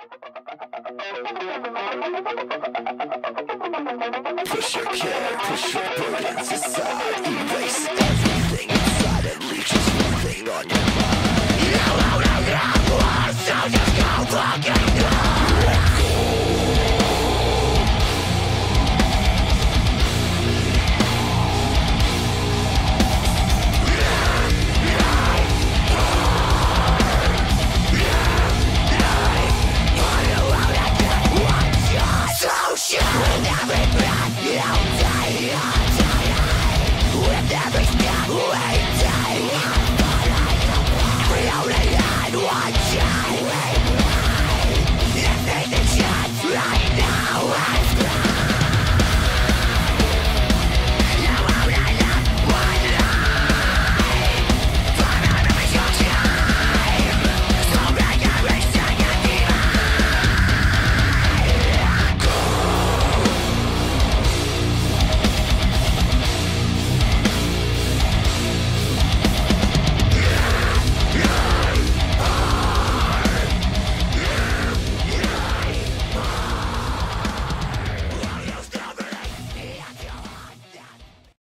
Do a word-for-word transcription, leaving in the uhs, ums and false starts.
Push your care, push your burdens aside. Erase everything inside and leave just one thing on your mind. You don't know what, so just go fucking die.